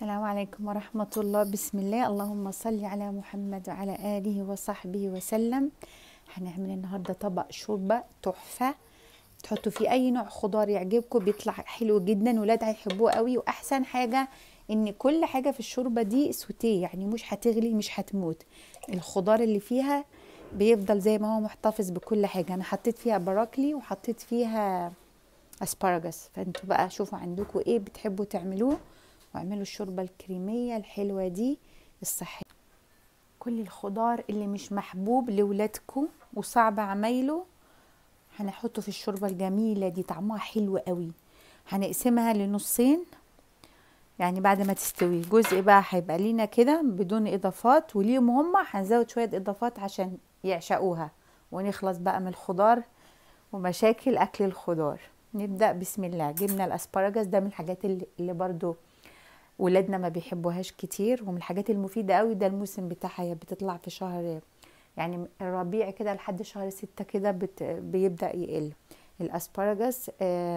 السلام عليكم ورحمة الله. بسم الله، اللهم صل على محمد وعلى آله وصحبه وسلم. هنعمل النهاردة طبق شوربة تحفة، تحطوا فيه أي نوع خضار يعجبكم، بيطلع حلو جدا، ولاد هيحبوه قوي. وأحسن حاجة إن كل حاجة في الشوربة دي سوتيه، يعني مش هتغلي مش هتموت. الخضار اللي فيها بيفضل زي ما هو محتفظ بكل حاجة. أنا حطيت فيها براكلي وحطيت فيها اسباراجس، فانتوا بقى شوفوا عندكم ايه بتحبوا تعملوه، واعملوا الشوربه الكريميه الحلوه دي الصحيه. كل الخضار اللي مش محبوب لولادكم وصعب عمايله هنحطه في الشوربه الجميله دي، طعمها حلو قوي. هنقسمها لنصين، يعني بعد ما تستوي جزء بقى هيبقى لينا كده بدون اضافات، وليهم هما هنزود شويه اضافات عشان يعشقوها، ونخلص بقى من الخضار ومشاكل اكل الخضار. نبدأ بسم الله. جبنا الاسباراجس، ده من الحاجات اللي برضو ولادنا ما بيحبوهاش كتير، ومن الحاجات المفيدة قوي. ده الموسم بتاعها، هي بتطلع في شهر يعني الربيع كده لحد شهر 6 كده بيبدأ يقل الاسباراجس.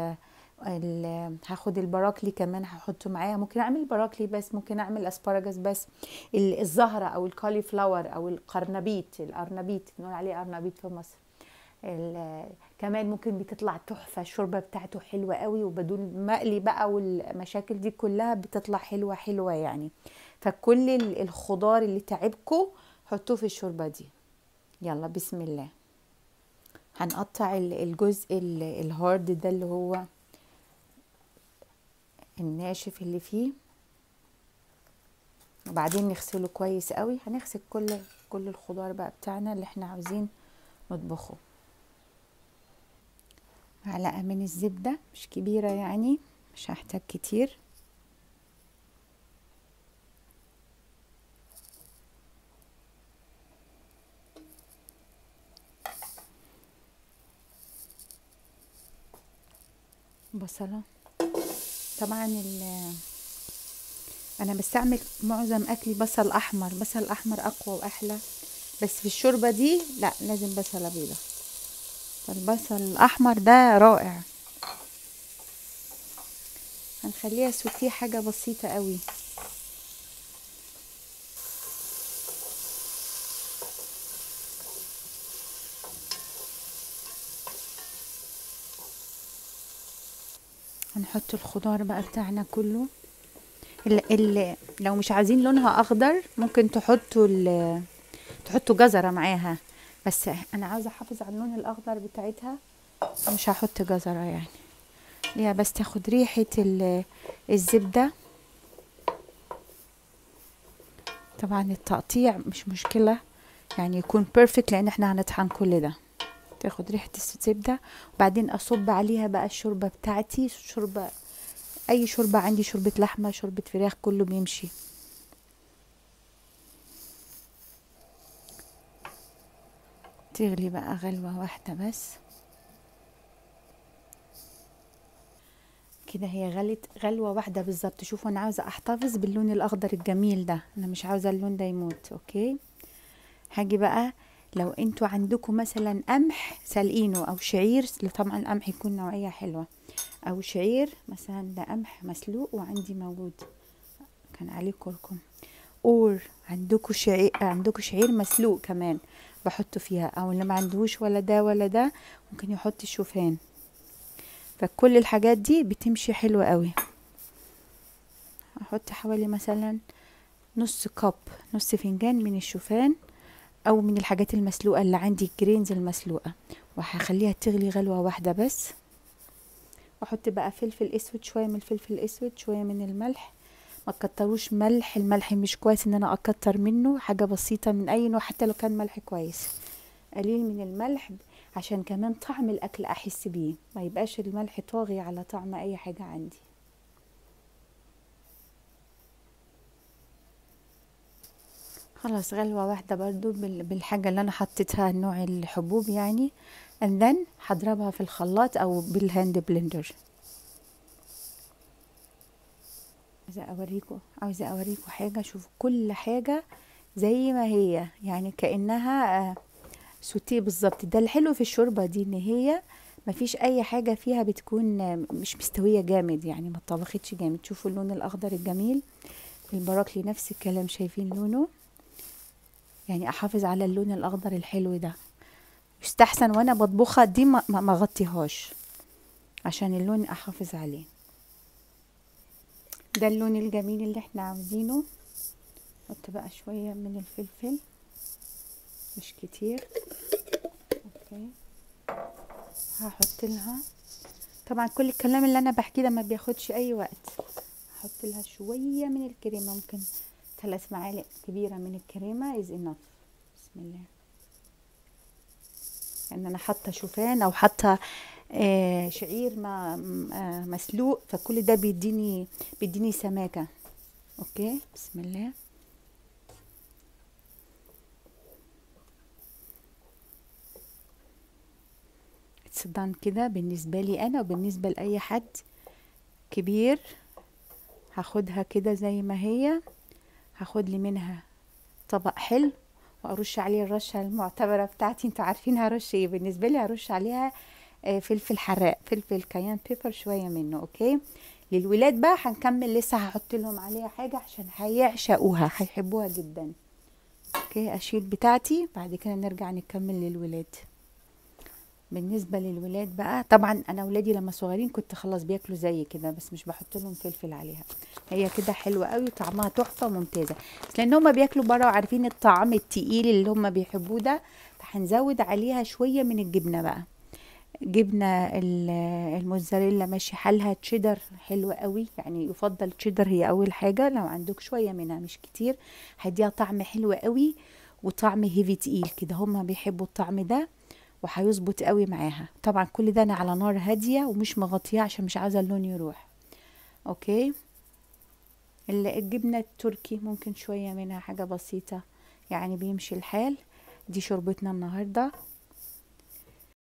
هاخد البراكلي كمان هحطه معايا، ممكن اعمل براكلي بس، ممكن اعمل اسباراجس بس. الزهرة او الكولي فلاور او الارنبيت بنقول عليه ارنبيت في مصر. كمان ممكن بتطلع تحفة، الشوربة بتاعته حلوة قوي، وبدون مقلي بقى والمشاكل دي كلها بتطلع حلوة حلوة يعني. فكل الخضار اللي تعبكم حطوه في الشوربة دي. يلا بسم الله. هنقطع الجزء الهارد ده اللي هو الناشف اللي فيه، وبعدين نغسله كويس قوي. هنغسل كل الخضار بقى بتاعنا اللي احنا عاوزين نطبخه. معلقة من الزبدة مش كبيرة، يعني مش هحتاج كتير. بصلة، طبعا انا بستعمل معظم اكلي بصل احمر، بصل احمر اقوى واحلى، بس في الشوربة دي لا، لازم بصلة بيضة. فالبصل الاحمر ده رائع. هنخليها سوتيه حاجة بسيطة قوي. هنحط الخضار بقى بتاعنا كله. لو مش عايزين لونها اخضر ممكن تحطوا جزرة معاها، بس انا عاوزة احافظ على اللون الاخضر بتاعتها، مش هحط جزرة يعني ليها، بس تاخد ريحة الزبدة. طبعا التقطيع مش مشكلة، يعني يكون بيرفكت، لان احنا هنطحن كل ده. تاخد ريحة الزبدة، وبعدين اصب عليها بقى الشوربة بتاعتي. اي شوربة عندي، شوربة لحمة، شوربة فراخ، كله بيمشي. تغلي بقى غلوة واحدة بس كده، هي غلت غلوة واحدة بالظبط. شوفوا انا عاوزة احتفظ باللون الاخضر الجميل ده، انا مش عاوزة اللون ده يموت. اوكي، هاجي بقى لو انتوا عندكم مثلا قمح سلقينه او شعير، طبعا القمح يكون نوعية حلوة، او شعير مثلا، ده قمح مسلوق وعندي موجود كان عليه كركم. اور عندكم شعير مسلوق كمان بحطه فيها، او اللي ما عندهوش ولا ده ولا ده ممكن يحط الشوفان. فكل الحاجات دي بتمشي حلوة قوي. احط حوالي مثلا نص فنجان من الشوفان، او من الحاجات المسلوقة اللي عندي، الجرينز المسلوقة، وهخليها تغلي غلوة واحدة بس. واحط بقى فلفل اسود، شوية من الفلفل الاسود، شوية من الملح. ما تكتروش ملح، الملح مش كويس ان انا اكتر منه، حاجة بسيطة من اي نوع حتى لو كان ملح كويس. قليل من الملح عشان كمان طعم الاكل احس بيه، ما يبقاش الملح طاغي على طعم اي حاجة عندي. خلاص غلوة واحدة برضو بالحاجة اللي انا حطيتها، نوع الحبوب يعني. and then هضربها في الخلاط او بالهاند بلندر. عاوزة اوريكم حاجة. شوفوا كل حاجة زي ما هي، يعني كأنها سوتيه بالظبط. ده الحلو في الشوربة دي، ان هي مفيش اي حاجة فيها بتكون مش مستوية جامد، يعني ما اتطبختش جامد. شوفوا اللون الاخضر الجميل، البراكلي نفس الكلام، شايفين لونه؟ يعني احافظ على اللون الاخضر الحلو ده. يستحسن وانا بطبخها دي ما اغطيهاش عشان اللون احافظ عليه. ده اللون الجميل اللي احنا عاوزينه. نحط بقى شوية من الفلفل، مش كتير. اوكي، هحط لها طبعا كل الكلام اللي انا بحكيه ده ما بياخدش اي وقت. هحط لها شوية من الكريمة، ممكن 3 معالق كبيرة من الكريمة is enough. بسم الله. ان انا حاطه شوفان او حاطه شعير ما مسلوق، فكل ده بيديني سماكه. اوكي، بسم الله. اتس كده بالنسبه لي انا وبالنسبه لاي حد كبير. هاخدها كده زي ما هي، هاخد لي منها طبق حلو وارش عليه الرشه المعتبره بتاعتي. انتوا عارفين هرش ايه؟ بالنسبه لي هرش عليها فلفل حراق، فلفل كيان بيبر شويه منه. اوكي، للولاد بقى هنكمل لسه، هحط لهم عليها حاجه عشان هيعشقوها، هيحبوها جدا. اوكي، اشيل بتاعتي بعد كده نرجع نكمل للولاد. بالنسبه للولاد بقى، طبعا انا ولادي لما صغيرين كنت خلاص بياكلوا زي كده، بس مش بحط لهم فلفل عليها. هي كده حلوه قوي وطعمها تحفه وممتازه، بس لان هم بياكلوا بره وعارفين الطعم التقيل اللي هم بيحبوه ده، فهنزود عليها شويه من الجبنه بقى. جبنه الموتزاريلا ماشي حالها، تشيدر حلوه قوي، يعني يفضل تشيدر هي اول حاجه، لو عندك شويه منها مش كتير هيديها طعم حلو قوي وطعم هيفي تقيل كده، هم بيحبوا الطعم ده وهيظبط قوي معاها. طبعا كل ده انا على نار هاديه ومش مغطيه عشان مش عايزه اللون يروح. اوكي، الجبنه التركي ممكن شويه منها، حاجه بسيطه يعني بيمشي الحال. دي شوربتنا النهارده.